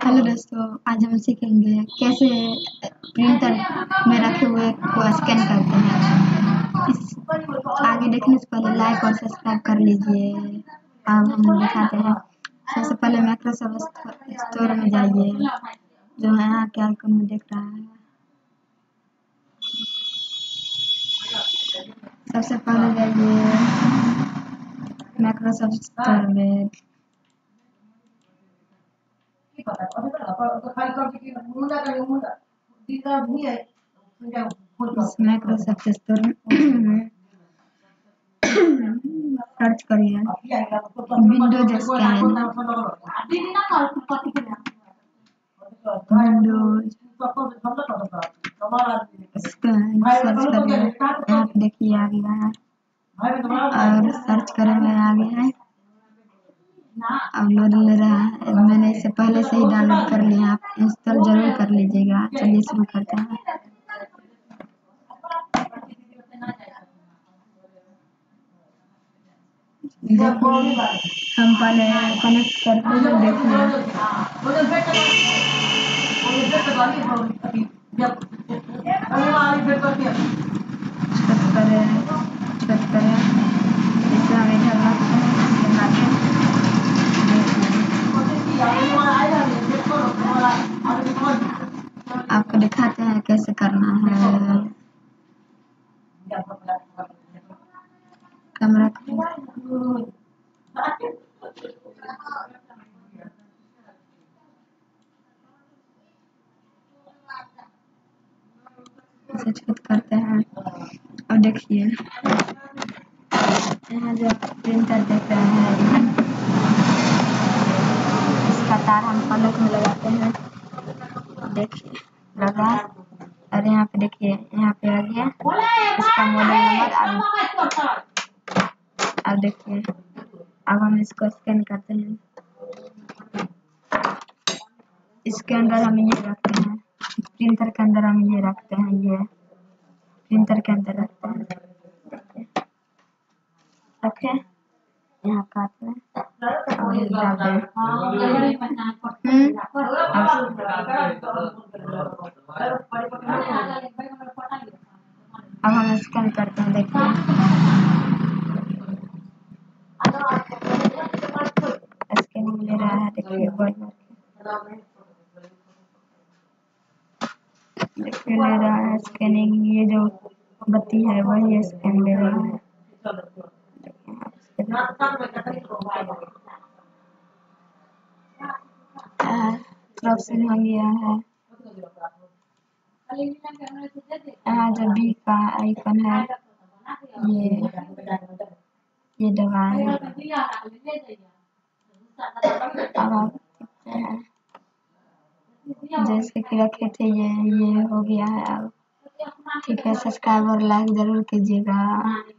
Hello दोस्तों, आज हम सीखेंगे कैसे प्रिंटर में रखे हुए को स्कैन करते हैं। इस आगे देखने से पहले लाइक और सब्सक्राइब कर लीजिए। अब हम दिखाते हैं। सबसे पहले माइक्रोसॉफ्ट स्टोर में जाइए, जो है यहाँ के आइकन में दिख रहा है। सबसे पहले जाइए माइक्रोसॉफ्ट स्टोर में। इस माइक्रोसॉफ्ट स्टोर में सर्च करिए Windows scan. Windows scan search करिए, यहाँ पे देखिए आ गया है। और सर्च करेंगे आगे है, अपलोड ले रहा है। मैंने इसे पहले से ही डाउनलोड कर लिया, आप इंस्टॉल जरूर कर लीजिएगा। चलिए शुरू करते हैं। देखिए हम पहले कनेक्ट करते हैं। देखिए छत पर इसे हम इधर रखते हैं। आपको दिखाते हैं कैसे करना है। कैमरा इसे छूट करते हैं और देखिए यहाँ जो प्रिंटर देख रहे हैं, इसका तार हम पलक में लगाते हैं। देखिए लगा, और यहाँ पे देखिए यहाँ पे आ गया इसका मॉडल नंबर। अब देखिए अब हम इसको स्कैन करते हैं। इसके अंदर हम ये रखते हैं, प्रिंटर के अंदर हम ये रखते हैं, ये प्रिंटर के अंदर रखते हैं। रखे यहाँ काटते हैं और ये डाल दें। अब हम स्कैन करते हैं। देखिए स्कैनिंग ले रहा है। देखिए देखिए ले रहा है स्कैनिंग। ये जो बत्ती है वही स्कैन ले रहा है। क्रॉसिंग हो गया है। यहाँ जो बी का आइकन है ये दबाएं। अब आप देखते हैं जैसे कि रखे थे ये हो गया है। अब ठीक है, सब्सक्राइब और लाइक जरूर कीजिएगा।